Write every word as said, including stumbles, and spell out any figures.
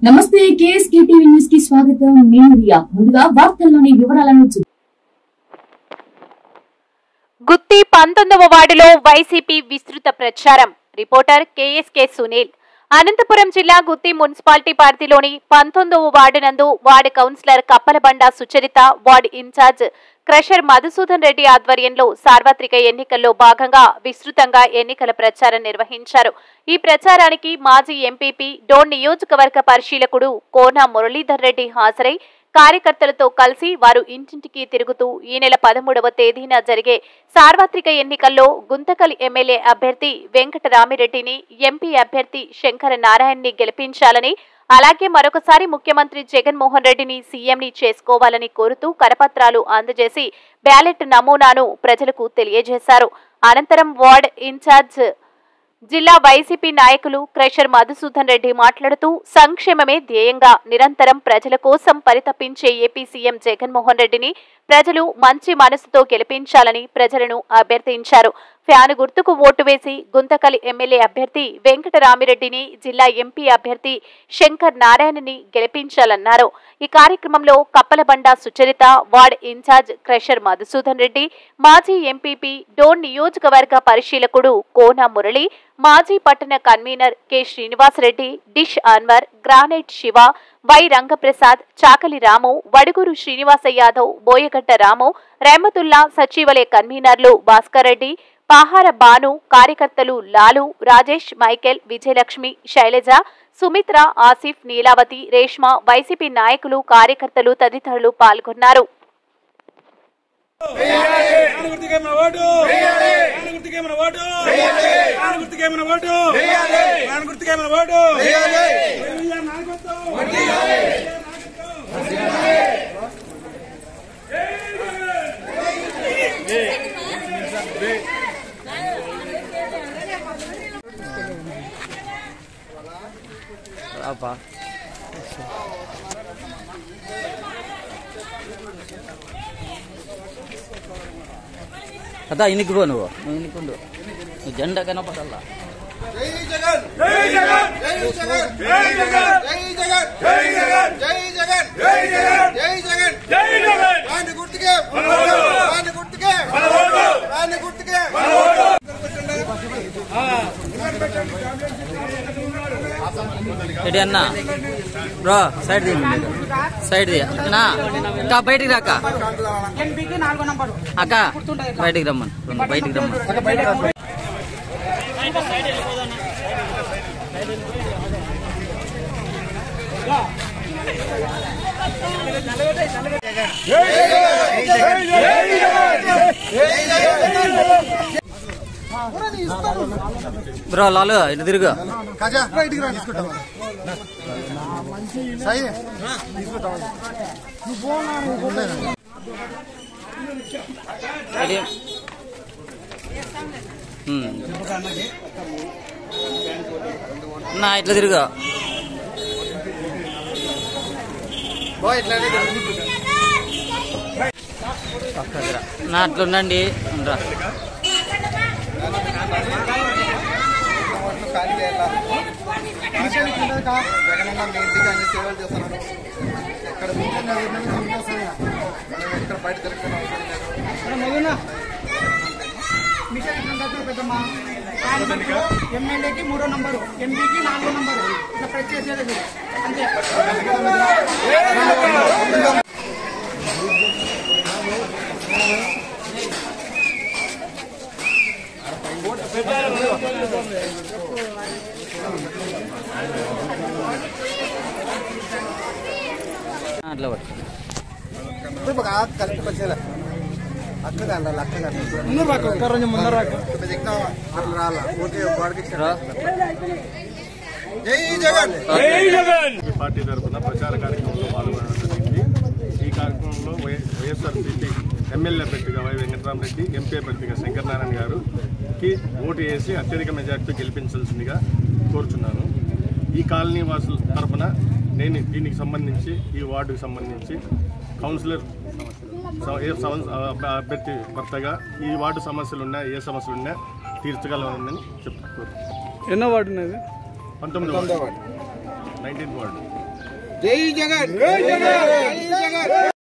నమస్తే KSK TV news కి స్వాగతం. నేను రియా. ముందుగా వార్తల్లోని వివరాలను చూద్దాం. గుత్తి పంతొమ్మిదవ వార్డులో వైసీపీ విస్తృత ప్రచారం. Reporter KSK Sunil. అనంతపురం జిల్లా గుత్తి మున్సిపాలిటీ పరిధిలోని పంతొమ్మిదవ వార్డు నందు ward councillor Kappalabanda Sucharitha, ward incharge crusher Madhusudan Reddy ఆధ్వర్యంలో సార్వత్రిక ఎన్నికల్లో భాగంగా విస్తృతంగా ఎన్నికల ప్రచారం నిర్వహించారు. ఈ ప్రచారానికి మాజీ ఎంపీపీ డోన్ నియోజకవర్గ పరిశీలకుడు కోన మురళీధర్ రెడ్డి హాజరై కార్యకర్తలతో కలిసి వారు ఇంటింటికి తిరుగుతూ ఈ నెల పదమూడవ తేదీన జరిగే సార్వత్రిక ఎన్నికల్లో గుంతకల్ ఎమ్మెల్యే అభ్యర్థి వెంకటరామిరెడ్డిని, ఎంపీ అభ్యర్థి శంకర నారాయణని గెలిపించాలని, అలాగే మరొకసారి ముఖ్యమంత్రి జగన్మోహన్ రెడ్డిని సీఎంని చేసుకోవాలని కోరుతూ కరపత్రాలు అందజేసి బ్యాలెట్ నమూనాను ప్రజలకు తెలియజేశారు. అనంతరం వార్డ్ ఇన్ఛార్జ్ జిల్లా వైసీపీ నాయకులు క్రషర్ మధుసూదన్ రెడ్డి మాట్లాడుతూ సంక్షేమమే ధ్యేయంగా నిరంతరం ప్రజల కోసం పరితపించే ఏపీ సీఎం జగన్మోహన్ రెడ్డిని ప్రజలు మంచి మనసుతో గెలిపించాలని ప్రజలను అభ్యర్థించారు. ఫ్యాను గుర్తుకు ఓటు వేసి గుంతకల్ ఎమ్మెల్యే అభ్యర్థి వెంకటరామిరెడ్డిని, జిల్లా ఎంపీ అభ్యర్థి శంకర్ నారాయణని గెలిపించాలన్నారు. ఈ కార్యక్రమంలో Kappalabanda Sucharitha, ward incharge crusher Madhusudan Reddy, మాజీ ఎంపీపీ డోన్ నియోజకవర్గ పరిశీలకుడు కోన మురళి, మాజీ పట్టణ convener K Srinivasa Reddy, dish Anwar, granite Siva, Y Rangaprasad, Chakali Ramu, Vaduguru Srinivasa Yadav, Boyagadda Ramu, Rahmatullah, సచివాలయ కన్వీనర్లు భాస్కర్ రెడ్డి, పాహార బాను, కార్యకర్తలు లాలు, రాజేష్, మైకేల్, విజయలక్ష్మి, శైలజ, సుమిత్ర, ఆసిఫ్, నీలావతి, రేష్మ, వైసీపీ నాయకులు, కార్యకర్తలు తదితరులు పాల్గొన్నారు. apa kata ini gua nuh ini kundu janda kenapa salah jai jagan jai jagan jai jagan jai jagan jai jagan jai jagan jai jagan jai jagan jai jagan jai jagan rani gurtike rani gurtike rani gurtike Jadi Anna, bro, side di, side di, na, kak baik di raka, aka, baik di raman, baik di raman. Bro, lalu itu diriku. kaja baitik రా తీసుకుంటావా సై తీసుకుంటావా నీ phone on అయిపోయింది Jadi, hmm, nah itu diriku. boy itlane Pakka kira. Nah, itu nanti, andra. ఖాళీ చేయాలా జగనన్న మీ ఇంటికి అన్ని సేవలు చేస్తున్నారు. ఎక్కడ ఎక్కడ బయట తిరుగుతున్నా ఎమ్మెల్యేకి మూడో నంబరు, ఎంపీకి నాలుగో నంబరు, ఇట్లా ప్రెస్ చేసేది అంతే. అట్లా పట్టు కరెక్ట్ వచ్చేలా అక్కడ అక్కడ అక్కడ ముందర అట్లా రాలా ఓకే వాడికి రా. జై జగన్ జై జగన్ ఈ పార్టీ తరఫున ప్రచార కార్యక్రమంలో పాల్గొనడం జరిగింది. ఈ కార్యక్రమంలో వైఎస్ఆర్సీపీ ఎమ్మెల్యే అభ్యర్థిగా వై వెంకటరామరెడ్డి, ఎంపీ అభ్యర్థిగా శంకర్ నారాయణ గారుకి ఓటు వేసి అత్యధిక మెజార్టీతో గెలిపించాల్సిందిగా కోరుచున్నాను. ఈ కాలనీ వాసుల తరఫున నేను దీనికి సంబంధించి ఈ వార్డుకు సంబంధించి కౌన్సిలర్ అభ్యర్థి భర్తగా ఈ వార్డు సమస్యలు ఉన్నా ఏ సమస్యలు ఉన్నా తీర్చగలమని చెప్తాను. ఎన్నో వార్డు ఉన్నది? పంతొమ్మిది వార్డు, నైన్టీన్త్ వార్డు. జై జగన్ జై జగన్ జై జగన్